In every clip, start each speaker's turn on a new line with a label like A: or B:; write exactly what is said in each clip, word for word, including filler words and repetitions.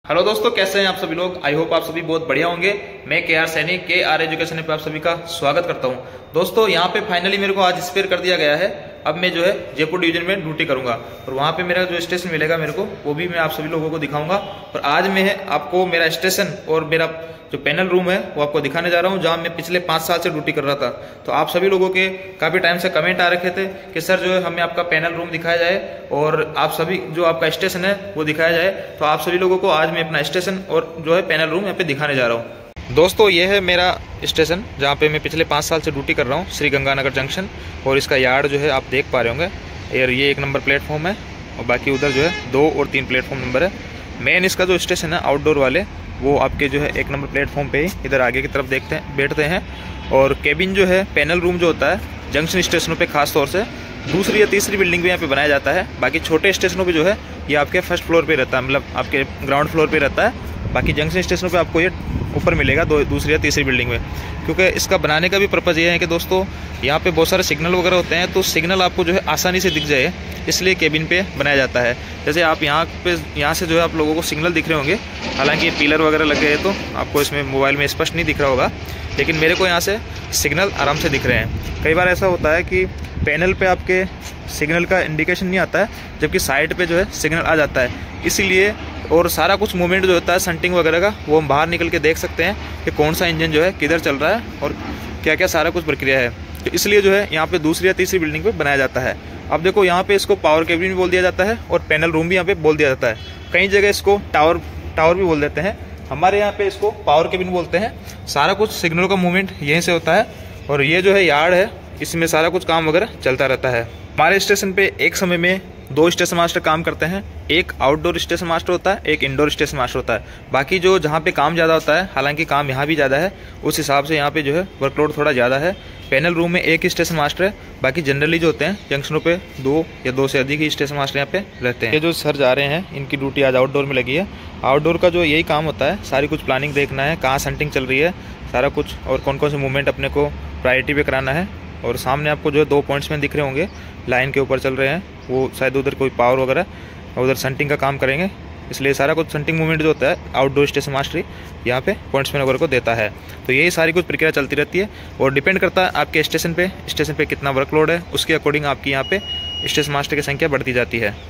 A: Hello दोस्तों, कैसे हैं आप सभी लोग। आई होप आप सभी बहुत बढ़िया होंगे। मैं के आर सैनी के आर एजुकेशन पे आप सभी का स्वागत करता हूं। दोस्तों यहाँ पे फाइनली मेरे को आज स्पेयर कर दिया गया है। अब मैं जो है जयपुर डिवीजन में ड्यूटी करूंगा और वहाँ पे मेरा जो स्टेशन मिलेगा मेरे को वो भी मैं आप सभी लोगों को दिखाऊंगा। और आज मैं आपको मेरा स्टेशन और मेरा जो पैनल रूम है वो आपको दिखाने जा रहा हूँ, जहाँ मैं पिछले पाँच साल से ड्यूटी कर रहा था। तो आप सभी लोगों के काफ़ी टाइम से कमेंट आ रखे थे कि सर जो है हमें आपका पैनल रूम दिखाया जाए और आप सभी जो आपका स्टेशन है वो दिखाया जाए। तो आप सभी लोगों को आज मैं अपना स्टेशन और जो है पैनल रूम यहाँ पे दिखाने जा रहा हूँ। दोस्तों ये है मेरा स्टेशन जहाँ पे मैं पिछले पाँच साल से ड्यूटी कर रहा हूँ, श्री गंगानगर जंक्शन। और इसका यार्ड जो है आप देख पा रहे होंगे। और ये एक नंबर प्लेटफॉर्म है और बाकी उधर जो है दो और तीन प्लेटफॉर्म नंबर है। मेन इसका जो स्टेशन है आउटडोर वाले वो आपके जो है एक नंबर प्लेटफॉर्म पे ही इधर आगे की तरफ देखते हैं बैठते हैं। और केबिन जो है पैनल रूम जो होता है जंक्शन स्टेशनों पे खास तौर से दूसरी या तीसरी बिल्डिंग पे यहाँ पे बनाया जाता है। बाकी छोटे स्टेशनों पे जो है ये आपके फर्स्ट फ्लोर पे रहता है, मतलब आपके ग्राउंड फ्लोर पे रहता है। बाकी जंक्शन स्टेशनों पे आपको ये ऊपर मिलेगा दो दूसरी या तीसरी बिल्डिंग में। क्योंकि इसका बनाने का भी पर्पज़ ये है कि दोस्तों यहाँ पे बहुत सारे सिग्नल वगैरह होते हैं, तो सिग्नल आपको जो है आसानी से दिख जाए इसलिए केबिन पे बनाया जाता है। जैसे आप यहाँ पे यहाँ से जो है आप लोगों को सिग्नल दिख रहे होंगे, हालांकि ये पिलर वगैरह लग गए तो आपको इसमें मोबाइल में स्पष्ट नहीं दिख रहा होगा, लेकिन मेरे को यहाँ से सिग्नल आराम से दिख रहे हैं। कई बार ऐसा होता है कि पैनल पे आपके सिग्नल का इंडिकेशन नहीं आता है, जबकि साइड पे जो है सिग्नल आ जाता है। इसीलिए और सारा कुछ मूवमेंट जो होता है संटिंग वगैरह का वो हम बाहर निकल के देख सकते हैं कि कौन सा इंजन जो है किधर चल रहा है और क्या क्या सारा कुछ प्रक्रिया है। तो इसलिए जो है यहाँ पे दूसरी या तीसरी बिल्डिंग पे बनाया जाता है। अब देखो यहाँ पे इसको पावर केबिन भी बोल दिया जाता है और पैनल रूम भी यहाँ पे बोल दिया जाता है। कई जगह इसको टावर टावर भी बोल देते हैं। हमारे यहाँ पे इसको पावर केबिन बोलते हैं। सारा कुछ सिग्नलों का मूवमेंट यहीं से होता है और ये जो है यार्ड है, इसमें सारा कुछ काम वगैरह चलता रहता है। हमारे स्टेशन पे एक समय में दो स्टेशन मास्टर काम करते हैं। एक आउटडोर स्टेशन मास्टर होता है, एक इंडोर स्टेशन मास्टर होता है। बाकी जो जहाँ पे काम ज़्यादा होता है, हालांकि काम यहाँ भी ज़्यादा है, उस हिसाब से यहाँ पे जो है वर्कलोड थोड़ा ज़्यादा है। पैनल रूम में एक ही स्टेशन मास्टर है। बाकी जनरली जो होते हैं जंक्शनों पे दो या दो से अधिक ही स्टेशन मास्टर यहाँ पे रहते हैं। ये जो सर जा रहे हैं इनकी ड्यूटी आज आउटडोर में लगी है। आउटडोर का जो यही काम होता है, सारी कुछ प्लानिंग देखना है, कहाँ संटिंग चल रही है सारा कुछ, और कौन कौन से मूवमेंट अपने को प्रायोरिटी पे कराना है। और सामने आपको जो है दो पॉइंट्स में दिख रहे होंगे लाइन के ऊपर चल रहे हैं, वो शायद उधर कोई पावर वगैरह उधर संटिंग का काम करेंगे। इसलिए सारा कुछ संटिंग मूवमेंट जो होता है आउटडोर स्टेशन मास्टरी यहाँ पे पॉइंट्समैन वगैरह को देता है। तो यही सारी कुछ प्रक्रिया चलती रहती है और डिपेंड करता है आपके स्टेशन पे स्टेशन पे कितना वर्कलोड है, उसके अकॉर्डिंग आपकी यहाँ पे स्टेशन मास्टर की संख्या बढ़ती जाती है।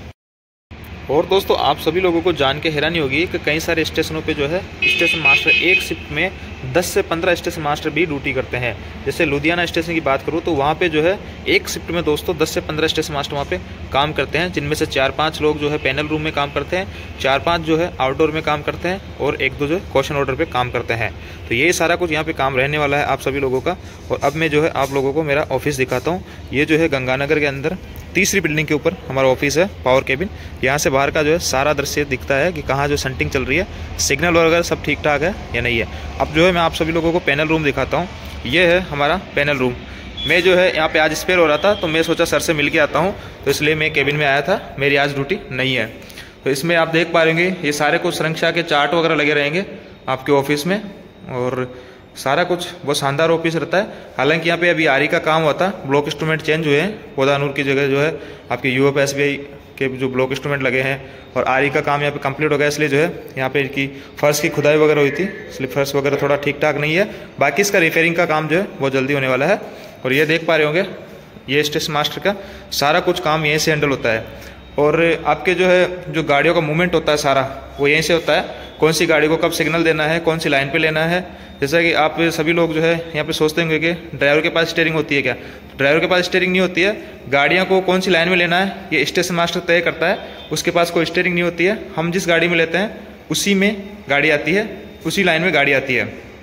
A: और दोस्तों आप सभी लोगों को जान के हैरानी होगी कि कई सारे स्टेशनों पे जो है स्टेशन मास्टर एक शिफ्ट में दस से पंद्रह स्टेशन मास्टर भी ड्यूटी करते हैं। जैसे लुधियाना स्टेशन की बात करूँ तो वहाँ पे जो है एक शिफ्ट में दोस्तों दस से पंद्रह स्टेशन मास्टर वहाँ पे काम करते हैं, जिनमें से चार पाँच लोग जो है पैनल रूम में काम करते हैं, चार पाँच जो है आउटडोर में काम करते हैं और एक दो जो है क्वेश्चन ऑर्डर पर काम करते हैं। तो ये सारा कुछ यहाँ पे काम रहने वाला है आप सभी लोगों का। और अब मैं जो है आप लोगों को मेरा ऑफिस दिखाता हूँ। ये जो है गंगानगर के अंदर तीसरी बिल्डिंग के ऊपर हमारा ऑफिस है, पावर केबिन। यहाँ से बाहर का जो है सारा दृश्य दिखता है कि कहाँ जो संटिंग चल रही है, सिग्नल वगैरह सब ठीक ठाक है या नहीं है। अब जो है मैं आप सभी लोगों को पैनल रूम दिखाता हूँ। ये है हमारा पैनल रूम। मैं जो है यहाँ पे आज स्पेयर हो रहा था तो मैं सोचा सर से मिल के आता हूँ, तो इसलिए मैं केबिन में आया था। मेरी आज ड्यूटी नहीं है। तो इसमें आप देख पा रहे ये सारे कुछ सुरक्षा के चार्ट वगैरह लगे रहेंगे आपके ऑफिस में और सारा कुछ बहुत शानदार ऑफिस रहता है। हालांकि यहाँ पे अभी आरी का काम हुआ था, ब्लॉक इंस्ट्रूमेंट चेंज हुए हैं। पोदानूर की जगह जो है आपके यूएफ एसबीआई के जो ब्लॉक इंस्ट्रूमेंट लगे हैं और आरी का काम यहाँ पे कंप्लीट हो गया, इसलिए जो है यहाँ पे इनकी फर्श की खुदाई वगैरह हुई थी, इसलिए फर्श वगैरह थोड़ा ठीक ठाक नहीं है। बाकी इसका रिपेयरिंग का काम जो है बहुत जल्दी होने वाला है। और ये देख पा रहे होंगे ये स्टेशन मास्टर का सारा कुछ काम यहीं से हैंडल होता है। और आपके जो है जो गाड़ियों का मूवमेंट होता है सारा वो यहीं से होता है। कौन सी गाड़ी को कब सिग्नल देना है, कौन सी लाइन पे लेना है। जैसा कि आप सभी लोग जो है यहाँ पे सोचते होंगे कि ड्राइवर के पास स्टीयरिंग होती है क्या। ड्राइवर के पास स्टीयरिंग नहीं होती है। गाड़ियों को कौन सी लाइन में लेना है ये स्टेशन मास्टर तय करता है। उसके पास कोई स्टीयरिंग नहीं होती है। हम जिस गाड़ी में लेते हैं उसी में गाड़ी आती है, उसी लाइन में गाड़ी आती है।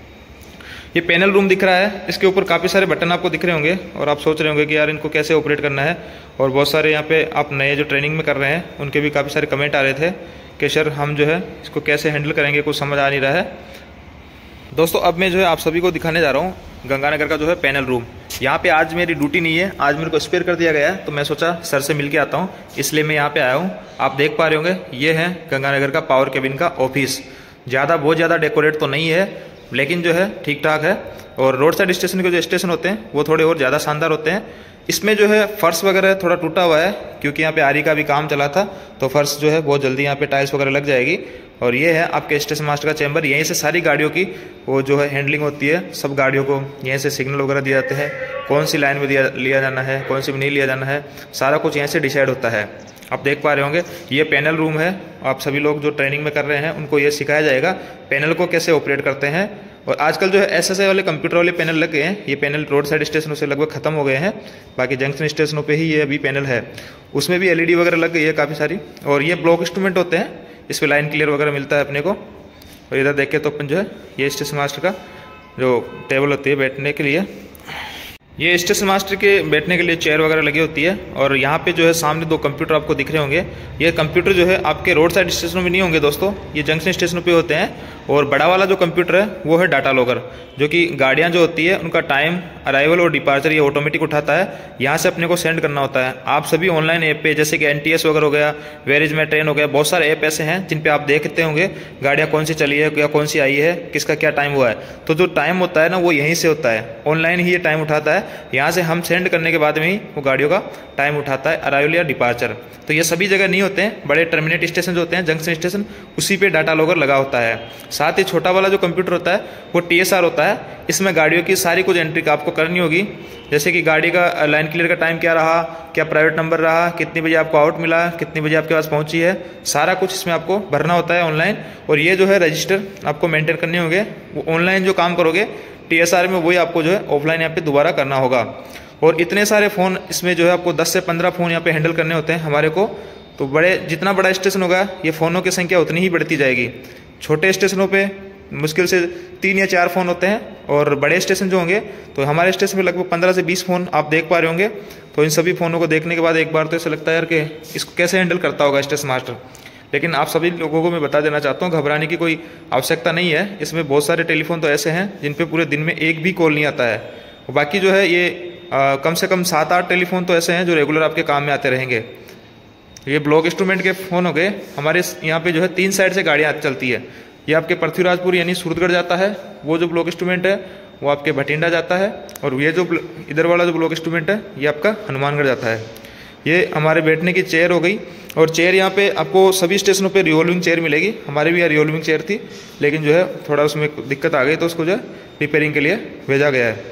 A: ये पैनल रूम दिख रहा है, इसके ऊपर काफ़ी सारे बटन आपको दिख रहे होंगे और आप सोच रहे होंगे कि यार इनको कैसे ऑपरेट करना है। और बहुत सारे यहाँ पे आप नए जो ट्रेनिंग में कर रहे हैं उनके भी काफ़ी सारे कमेंट आ रहे थे कि सर हम जो है इसको कैसे हैंडल करेंगे, कुछ समझ आ नहीं रहा है। दोस्तों अब मैं जो है आप सभी को दिखाने जा रहा हूँ गंगानगर का जो है पैनल रूम। यहाँ पे आज मेरी ड्यूटी नहीं है, आज मेरे को स्पेयर कर दिया गया है, तो मैं सोचा सर से मिल के आता हूँ, इसलिए मैं यहाँ पे आया हूँ। आप देख पा रहे होंगे ये है गंगानगर का पावर केबिन का ऑफिस। ज़्यादा बहुत ज़्यादा डेकोरेट तो नहीं है, लेकिन जो है ठीक ठाक है। और रोड साइड स्टेशन के जो स्टेशन होते हैं वो थोड़े और ज़्यादा शानदार होते हैं। इसमें जो है फर्श वगैरह थोड़ा टूटा हुआ है, क्योंकि यहाँ पे आरी का भी काम चला था, तो फर्श जो है बहुत जल्दी यहाँ पे टाइल्स वगैरह लग जाएगी। और ये है आपके स्टेशन मास्टर का चैम्बर। यहीं से सारी गाड़ियों की वो जो है हैंडलिंग होती है। सब गाड़ियों को यहीं से सिग्नल वगैरह दिए जाते हैं, कौन सी लाइन में दिया लिया जाना है, कौन सी में नहीं लिया जाना है, सारा कुछ यहीं से डिसाइड होता है। आप देख पा रहे होंगे ये पैनल रूम है। आप सभी लोग जो ट्रेनिंग में कर रहे हैं उनको ये सिखाया जाएगा पैनल को कैसे ऑपरेट करते हैं। और आजकल जो है एस एस आई वाले कंप्यूटर वाले पैनल लग गए हैं। ये पैनल रोड साइड स्टेशनों से लगभग खत्म हो गए हैं, बाकी जंक्शन स्टेशनों पे ही ये अभी पैनल है। उसमें भी एलईडी वगैरह लग गई है काफ़ी सारी। और ये ब्लॉक इंस्ट्रूमेंट होते हैं, इस पर लाइन क्लियर वगैरह मिलता है अपने को। और इधर देखें तो अपन जो है ये स्टेशन मास्टर का जो टेबल होती है बैठने के लिए, ये स्टेशन मास्टर के बैठने के लिए चेयर वगैरह लगी होती है। और यहाँ पे जो है सामने दो कंप्यूटर आपको दिख रहे होंगे। ये कंप्यूटर जो है आपके रोड साइड स्टेशनों में नहीं होंगे दोस्तों, ये जंक्शन स्टेशनों पे होते हैं। और बड़ा वाला जो कंप्यूटर है वो है डाटा लॉगर, जो कि गाड़ियाँ जो होती है उनका टाइम, अराइवल और डिपार्चर ये ऑटोमेटिक उठाता है। यहाँ से अपने को सेंड करना होता है। आप सभी ऑनलाइन ऐप पे जैसे कि एन टी एस वगैरह हो गया, वेयर इज माई ट्रेन हो गया, बहुत सारे ऐप ऐसे हैं जिन पे आप देखते होंगे गाड़ियाँ कौन सी चली है या कौन सी आई है, किसका क्या टाइम हुआ है। तो जो टाइम होता है ना वो यहीं से होता है, ऑनलाइन ही ये टाइम उठाता है। यहाँ से हम सेंड करने के बाद में ही वो गाड़ियों का टाइम उठाता है, अराइवल या डिपार्चर। तो ये सभी जगह नहीं होते हैं, बड़े टर्मिनेट स्टेशन जो होते हैं जंक्शन स्टेशन, उसी पे डाटा लॉगर लगा होता है। साथ ही छोटा वाला जो कंप्यूटर होता है वो टी एस आर होता है। इसमें गाड़ियों की सारी कुछ एंट्री का आपको करनी होगी, जैसे कि गाड़ी का लाइन क्लियर का टाइम क्या रहा, क्या प्राइवेट नंबर रहा, कितनी बजे आपको आउट मिला, कितनी बजे आपके पास पहुंची है, सारा कुछ इसमें आपको भरना होता है ऑनलाइन। और ये जो है रजिस्टर आपको मेंटेन करने होंगे। वो ऑनलाइन जो काम करोगे टी एस आर में, वही आपको जो है ऑफलाइन यहाँ पे दोबारा करना होगा। और इतने सारे फ़ोन इसमें जो है आपको दस से पंद्रह फ़ोन यहाँ पे हैंडल करने होते हैं हमारे को। तो बड़े जितना बड़ा स्टेशन होगा ये फ़ोनों की संख्या उतनी ही बढ़ती जाएगी। छोटे स्टेशनों पे मुश्किल से तीन या चार फ़ोन होते हैं, और बड़े स्टेशन जो होंगे तो हमारे स्टेशन पे लगभग पंद्रह से बीस फ़ोन आप देख पा रहे होंगे। तो इन सभी फ़ोनों को देखने के बाद एक बार तो ऐसा लगता है यार कि इसको कैसे हैंडल करता होगा स्टेशन मास्टर। लेकिन आप सभी लोगों को मैं बता देना चाहता हूँ, घबराने की कोई आवश्यकता नहीं है। इसमें बहुत सारे टेलीफोन तो ऐसे हैं जिन पे पूरे दिन में एक भी कॉल नहीं आता है। बाकी जो है ये आ, कम से कम सात आठ टेलीफोन तो ऐसे हैं जो रेगुलर आपके काम में आते रहेंगे। ये ब्लॉक इंस्ट्रूमेंट के फ़ोन हो गए। हमारे यहाँ पे जो है तीन साइड से गाड़ियाँ चलती है। ये आपके पृथ्वीराजपुर यानी सूरतगढ़ जाता है, वो जो ब्लॉक इंस्ट्रूमेंट है वो आपके भटिंडा जाता है। और ये जो इधर वाला जो ब्लॉक इंस्ट्रूमेंट है ये आपका हनुमानगढ़ जाता है। ये हमारे बैठने की चेयर हो गई। और चेयर यहाँ पे आपको सभी स्टेशनों पे रिवॉल्विंग चेयर मिलेगी। हमारे भी यहाँ रिवॉल्विंग चेयर थी, लेकिन जो है थोड़ा उसमें दिक्कत आ गई तो उसको जो है रिपेयरिंग के लिए भेजा गया है।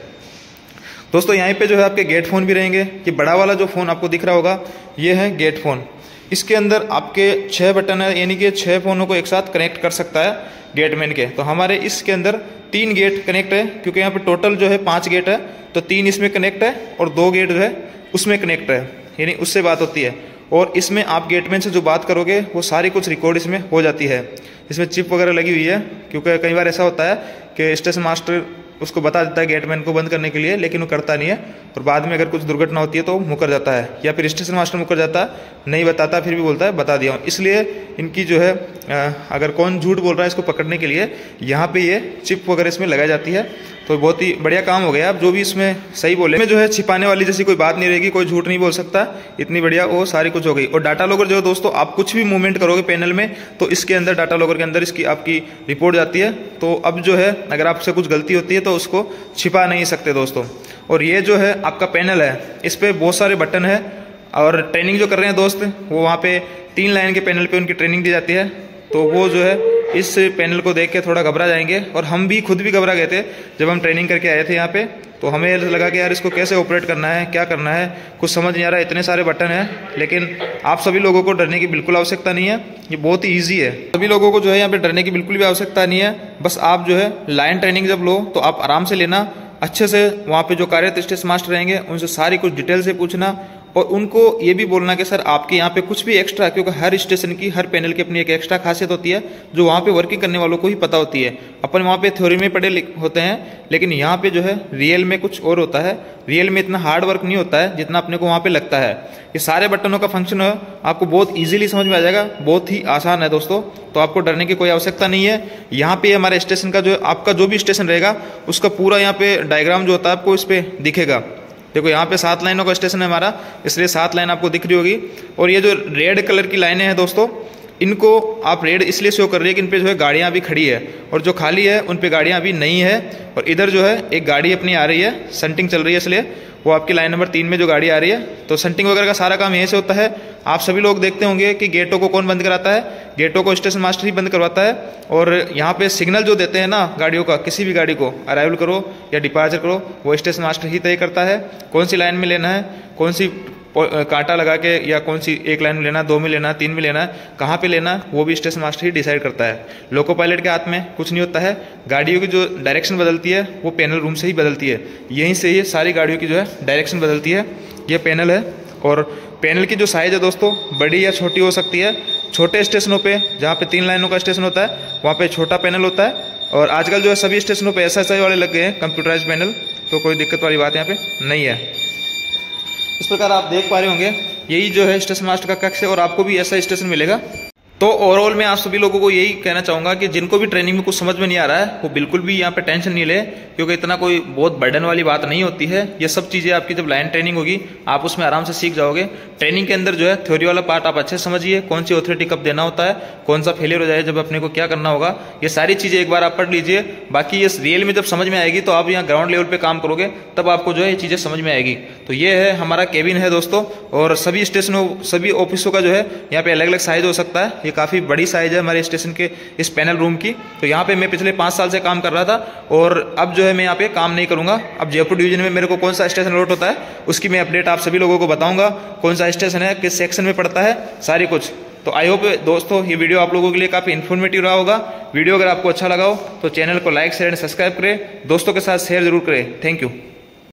A: दोस्तों यहाँ पे जो है आपके गेट फ़ोन भी रहेंगे। ये बड़ा वाला जो फ़ोन आपको दिख रहा होगा ये है गेट फ़ोन। इसके अंदर आपके छः बटन है, यानी कि छः फ़ोनों को एक साथ कनेक्ट कर सकता है गेटमैन के। तो हमारे इसके अंदर तीन गेट कनेक्ट है, क्योंकि यहाँ पे टोटल जो है पाँच गेट है, तो तीन इसमें कनेक्ट है और दो गेट जो है उसमें कनेक्ट है, यानी उससे बात होती है। और इसमें आप गेटमैन से जो बात करोगे वो सारी कुछ रिकॉर्ड इसमें हो जाती है। इसमें चिप वगैरह लगी हुई है, क्योंकि कई बार ऐसा होता है कि स्टेशन मास्टर उसको बता देता है गेटमैन को बंद करने के लिए, लेकिन वो करता नहीं है। और बाद में अगर कुछ दुर्घटना होती है तो मुकर जाता है, या फिर स्टेशन मास्टर मुकर जाता है, नहीं बताता, फिर भी बोलता है बता दिया हूँ। इसलिए इनकी जो है अगर कौन झूठ बोल रहा है इसको पकड़ने के लिए यहाँ पे ये चिप वगैरह इसमें लगाई जाती है। तो बहुत ही बढ़िया काम हो गया। अब जो भी इसमें सही बोले में जो है छिपाने वाली जैसी कोई बात नहीं रहेगी, कोई झूठ नहीं बोल सकता। इतनी बढ़िया वो सारी कुछ हो गई। और डाटा लॉगर जो है दोस्तों, आप कुछ भी मूवमेंट करोगे पैनल में तो इसके अंदर डाटा लॉगर के अंदर इसकी आपकी रिपोर्ट जाती है। तो अब जो है अगर आपसे कुछ गलती होती है तो उसको छिपा नहीं सकते दोस्तों। और ये जो है आपका पैनल है, इस पर बहुत सारे बटन है। और ट्रेनिंग जो कर रहे हैं दोस्त वो वहाँ पे तीन लाइन के पैनल पे उनकी ट्रेनिंग दी जाती है। तो वो जो है इस पैनल को देख के थोड़ा घबरा जाएंगे। और हम भी खुद भी घबरा गए थे जब हम ट्रेनिंग करके आए थे यहाँ पे। तो हमें लगा कि यार इसको कैसे ऑपरेट करना है, क्या करना है, कुछ समझ नहीं आ रहा, इतने सारे बटन हैं। लेकिन आप सभी लोगों को डरने की बिल्कुल आवश्यकता नहीं है, ये बहुत ही ईजी है। सभी लोगों को जो है यहाँ पे डरने की बिल्कुल भी आवश्यकता नहीं है। बस आप जो है लाइन ट्रेनिंग जब लो तो आप आराम से लेना, अच्छे से वहाँ पे जो कार्यरत स्टेशन मास्टर रहेंगे उनसे सारी कुछ डिटेल से पूछना। और उनको ये भी बोलना कि सर आपके यहाँ पे कुछ भी एक्स्ट्रा, क्योंकि हर स्टेशन की हर पैनल की अपनी एक एक्स्ट्रा खासियत होती है जो वहाँ पे वर्किंग करने वालों को ही पता होती है। अपन वहाँ पे थ्योरी में पढ़े होते हैं, लेकिन यहाँ पे जो है रियल में कुछ और होता है। रियल में इतना हार्ड वर्क नहीं होता है जितना अपने को वहाँ पे लगता है। ये सारे बटनों का फंक्शन है आपको बहुत ईजिली समझ में आ जाएगा, बहुत ही आसान है दोस्तों। तो आपको डरने की कोई आवश्यकता नहीं है। यहाँ पे हमारे स्टेशन का जो आपका जो भी स्टेशन रहेगा उसका पूरा यहाँ पे डायग्राम जो होता है आपको इस पे दिखेगा। देखो यहाँ पे सात लाइनों का स्टेशन है हमारा, इसलिए सात लाइन आपको दिख रही होगी। और ये जो रेड कलर की लाइनें हैं दोस्तों, इनको आप रेड इसलिए शो कर रही है कि इन पे जो है गाड़ियाँ अभी खड़ी है, और जो खाली है उन पे गाड़ियाँ अभी नहीं है। और इधर जो है एक गाड़ी अपनी आ रही है, संटिंग चल रही है, इसलिए वो आपकी लाइन नंबर तीन में जो गाड़ी आ रही है। तो संटिंग वगैरह का सारा काम यहीं से होता है। आप सभी लोग देखते होंगे कि गेटों को कौन बंद कराता है, गेटों को स्टेशन मास्टर ही बंद करवाता है। और यहाँ पे सिग्नल जो देते हैं ना गाड़ियों का, किसी भी गाड़ी को अराइवल करो या डिपार्चर करो, वो स्टेशन मास्टर ही तय करता है कौन सी लाइन में लेना है, कौन सी कांटा लगा के, या कौन सी एक लाइन में लेना है, दो में लेना है, तीन में लेना है, कहाँ पे लेना है, वो भी स्टेशन मास्टर ही डिसाइड करता है। लोको पायलट के हाथ में कुछ नहीं होता है। गाड़ियों की जो डायरेक्शन बदलती है वो पैनल रूम से ही बदलती है, यहीं से ही सारी गाड़ियों की जो है डायरेक्शन बदलती है। ये पैनल है, और पैनल की जो साइज़ है दोस्तों बड़ी या छोटी हो सकती है। छोटे स्टेशनों पे जहाँ पे तीन लाइनों का स्टेशन होता है वहाँ पे छोटा पैनल होता है, और आजकल जो है सभी स्टेशनों पे एस एस आई वाले लग गए हैं कंप्यूटराइज पैनल, तो कोई दिक्कत वाली बात यहाँ पे नहीं है। इस प्रकार आप देख पा रहे होंगे यही जो है स्टेशन मास्टर का कक्ष है, और आपको भी ऐसा स्टेशन मिलेगा। तो ओवरऑल मैं आप सभी लोगों को यही कहना चाहूँगा कि जिनको भी ट्रेनिंग में कुछ समझ में नहीं आ रहा है वो बिल्कुल भी यहाँ पे टेंशन नहीं ले, क्योंकि इतना कोई बहुत बर्डन वाली बात नहीं होती है। ये सब चीज़ें आपकी जब लाइन ट्रेनिंग होगी आप उसमें आराम से सीख जाओगे। ट्रेनिंग के अंदर जो है थ्योरी वाला पार्ट आप अच्छे समझिए, कौन सी ऑथोरिटी कब देना होता है, कौन सा फेलियर हो जाए जब अपने को क्या करना होगा, ये सारी चीज़ें एक बार आप पढ़ लीजिए। बाकी ये रियल में जब समझ में आएगी तो आप यहाँ ग्राउंड लेवल पर काम करोगे तब आपको जो है ये चीज़ें समझ में आएगी। तो ये है हमारा केबिन है दोस्तों, और सभी स्टेशनों सभी ऑफिसों का जो है यहाँ पे अलग अलग साइज हो सकता है। ये काफ़ी बड़ी साइज है हमारे स्टेशन के इस पैनल रूम की। तो यहाँ पे मैं पिछले पाँच साल से काम कर रहा था, और अब जो है मैं यहाँ पे काम नहीं करूँगा। अब जयपुर डिवीजन में मेरे को कौन सा स्टेशन अलॉट होता है उसकी मैं अपडेट आप सभी लोगों को बताऊँगा, कौन सा स्टेशन है, किस सेक्शन में पड़ता है, सारी कुछ। तो आई होप दोस्तों ये वीडियो आप लोगों के लिए काफ़ी इन्फॉर्मेटिव रहा होगा। वीडियो अगर आपको अच्छा लगा हो तो चैनल को लाइक शेयर एंड सब्सक्राइब करें, दोस्तों के साथ शेयर जरूर करें। Thank you.